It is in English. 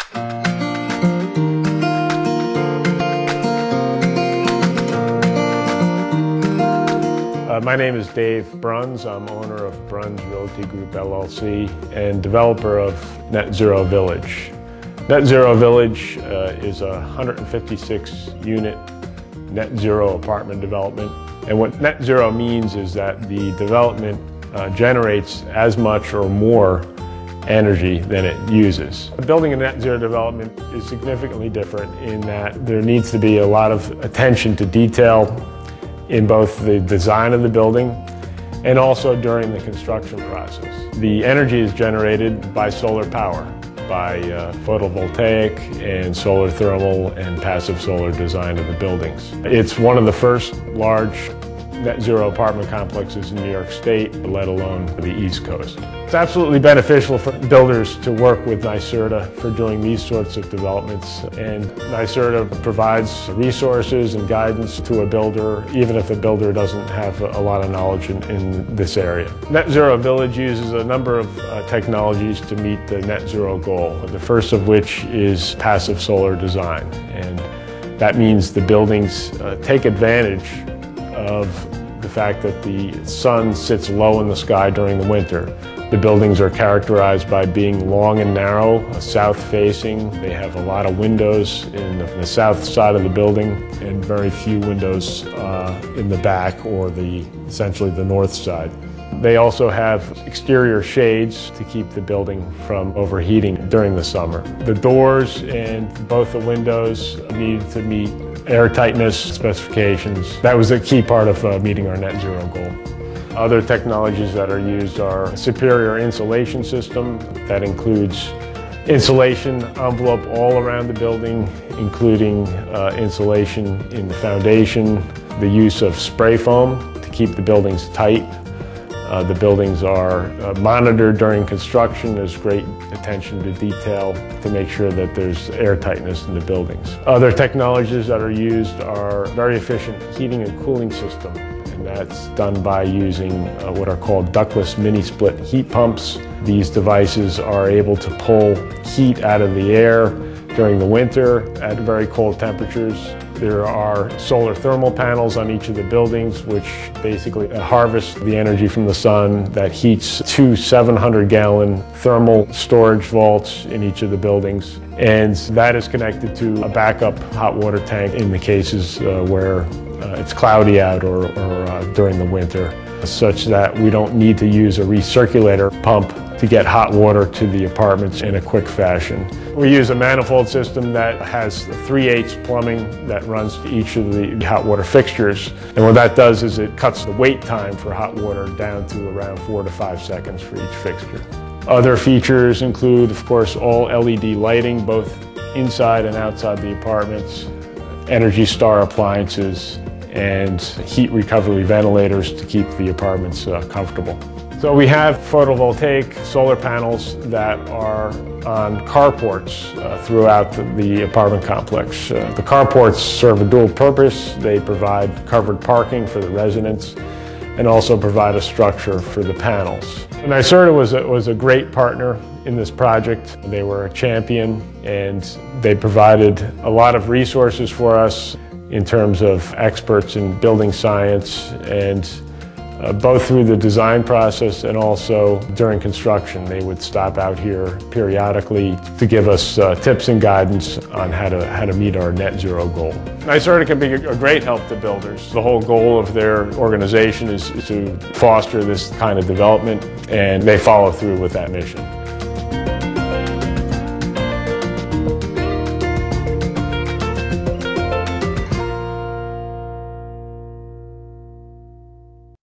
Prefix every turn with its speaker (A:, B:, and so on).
A: My name is Dave Bruns. I'm owner of Bruns Realty Group LLC and developer of netZero Village. netZero Village is a 156-unit netZero apartment development. And what netZero means is that the development generates as much or more energy than it uses. Building a netZero development is significantly different in that there needs to be a lot of attention to detail in both the design of the building and also during the construction process. The energy is generated by solar power, by photovoltaic and solar thermal and passive solar design of the buildings. It's one of the first large netZero apartment complexes in New York State, let alone the East Coast. It's absolutely beneficial for builders to work with NYSERDA for doing these sorts of developments, and NYSERDA provides resources and guidance to a builder, even if the builder doesn't have a lot of knowledge in this area. netZero Village uses a number of technologies to meet the netZero goal, the first of which is passive solar design, and that means the buildings take advantage of the fact that the sun sits low in the sky during the winter. The buildings are characterized by being long and narrow, south-facing. They have a lot of windows in the south side of the building and very few windows in the back or essentially the north side. They also have exterior shades to keep the building from overheating during the summer. The doors and both the windows need to meet air tightness specifications. That was a key part of meeting our netZero goal. Other technologies that are used are a superior insulation system that includes insulation envelope all around the building, including insulation in the foundation, the use of spray foam to keep the buildings tight. The buildings are monitored during construction. There's great attention to detail to make sure that there's air tightness in the buildings. Other technologies that are used are very efficient heating and cooling system, and that's done by using what are called ductless mini-split heat pumps. These devices are able to pull heat out of the air during the winter at very cold temperatures. There are solar thermal panels on each of the buildings which basically harvest the energy from the sun that heats two 700-gallon thermal storage vaults in each of the buildings. And that is connected to a backup hot water tank in the cases where it's cloudy out or during the winter, such that we don't need to use a recirculator pump to get hot water to the apartments in a quick fashion. We use a manifold system that has 3/8 plumbing that runs to each of the hot water fixtures. And what that does is it cuts the wait time for hot water down to around 4 to 5 seconds for each fixture. Other features include, of course, all LED lighting, both inside and outside the apartments, Energy Star appliances, and heat recovery ventilators to keep the apartments comfortable. So we have photovoltaic solar panels that are on carports throughout the apartment complex. The carports serve a dual purpose. They provide covered parking for the residents and also provide a structure for the panels. NYSERDA was a great partner in this project. They were a champion and they provided a lot of resources for us in terms of experts in building science, and both through the design process and also during construction. They would stop out here periodically to give us tips and guidance on how to meet our netZero goal. NYSERDA can be a great help to builders. The whole goal of their organization is to foster this kind of development, and they follow through with that mission.